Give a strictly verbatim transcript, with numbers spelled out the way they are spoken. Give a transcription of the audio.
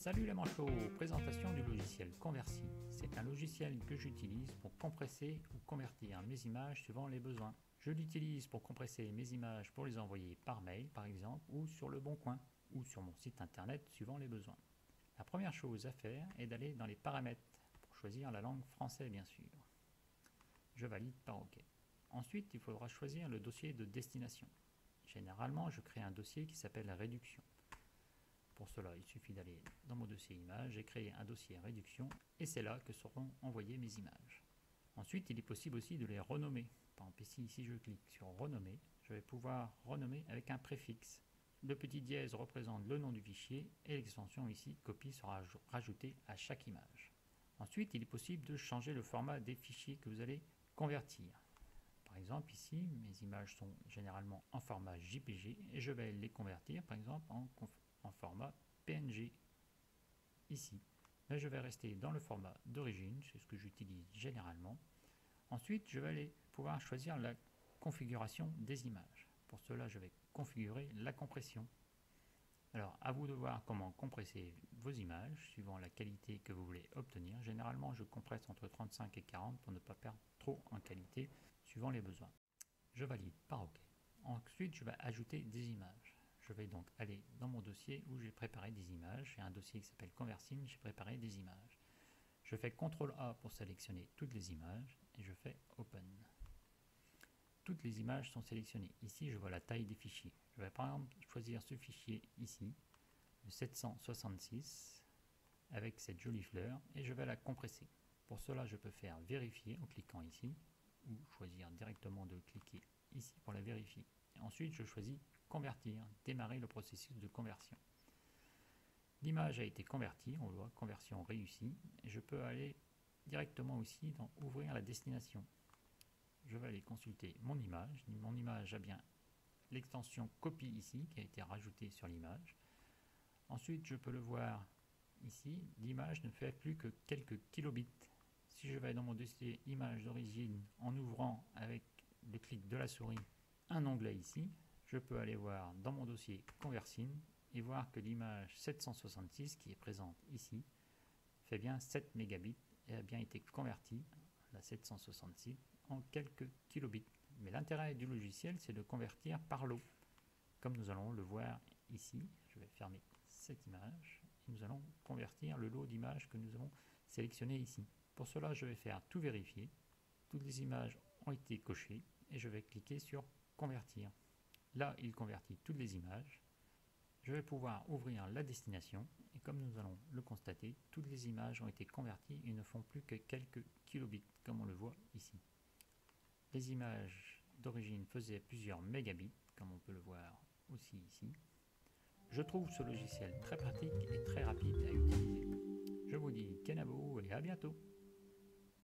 Salut les manchots, présentation du logiciel Conversi. C'est un logiciel que j'utilise pour compresser ou convertir mes images suivant les besoins. Je l'utilise pour compresser mes images pour les envoyer par mail par exemple, ou sur le Bon Coin, ou sur mon site internet suivant les besoins. La première chose à faire est d'aller dans les paramètres pour choisir la langue française bien sûr. Je valide par OK. Ensuite, il faudra choisir le dossier de destination. Généralement, je crée un dossier qui s'appelle réduction. Pour cela, il suffit d'aller dans mon dossier images et créer un dossier réduction et c'est là que seront envoyées mes images. Ensuite, il est possible aussi de les renommer. Par exemple, ici, ici je clique sur renommer, je vais pouvoir renommer avec un préfixe. Le petit dièse représente le nom du fichier et l'extension ici, copie, sera rajoutée à chaque image. Ensuite, il est possible de changer le format des fichiers que vous allez convertir. Par exemple, ici, mes images sont généralement en format J P G et je vais les convertir, par exemple, en, en format P N G, ici. Mais je vais rester dans le format d'origine, c'est ce que j'utilise généralement. Ensuite, je vais aller pouvoir choisir la configuration des images. Pour cela, je vais configurer la compression. Alors, à vous de voir comment compresser vos images, suivant la qualité que vous voulez obtenir. Généralement, je compresse entre trente-cinq et quarante pour ne pas perdre trop en qualité, suivant les besoins. Je valide par OK. Ensuite, je vais ajouter des images. Je vais donc aller dans mon dossier où j'ai préparé des images. J'ai un dossier qui s'appelle Conversin, j'ai préparé des images. Je fais contrôle A pour sélectionner toutes les images et je fais Open. Toutes les images sont sélectionnées. Ici, je vois la taille des fichiers. Je vais par exemple choisir ce fichier ici, le sept cent soixante-six, avec cette jolie fleur, et je vais la compresser. Pour cela, je peux faire vérifier en cliquant ici, ou choisir directement de cliquer ici pour la vérifier. Et ensuite, je choisis convertir, démarrer le processus de conversion. L'image a été convertie, on voit conversion réussie, et je peux aller directement aussi dans ouvrir la destination. Je vais aller consulter mon image. Mon image a bien l'extension copie ici qui a été rajoutée sur l'image. Ensuite, je peux le voir ici, l'image ne fait plus que quelques kilobits. Si je vais dans mon dossier image d'origine en ouvrant avec le clic de la souris un onglet ici, je peux aller voir dans mon dossier Conversin et voir que l'image sept cent soixante-six qui est présente ici fait bien sept mégabits et a bien été convertie, la sept cent soixante-six, en quelques kilobits. Mais l'intérêt du logiciel, c'est de convertir par lot. Comme nous allons le voir ici, je vais fermer cette image et nous allons convertir le lot d'images que nous avons sélectionné ici. Pour cela, je vais faire tout vérifier. Toutes les images ont été cochées et je vais cliquer sur convertir. Là, il convertit toutes les images. Je vais pouvoir ouvrir la destination et comme nous allons le constater, toutes les images ont été converties et ne font plus que quelques kilobits, comme on le voit ici. Les images d'origine faisaient plusieurs mégabits, comme on peut le voir aussi ici. Je trouve ce logiciel très pratique et très rapide à utiliser. Je vous dis kenavo et à bientôt.